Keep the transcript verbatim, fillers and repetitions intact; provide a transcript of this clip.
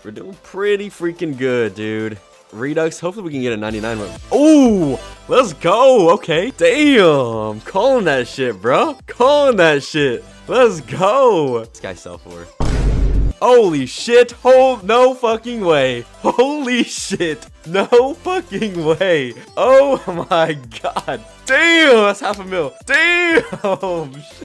We're doing pretty freaking good, dude. Redux, hopefully we can get a ninety-nine. Oh, let's go. Okay. Damn. Calling that shit, bro. Calling that shit. Let's go. This guy sell for. Holy shit. Hold no fucking way. Holy shit. No fucking way. Oh my god. Damn. That's half a mil. Damn.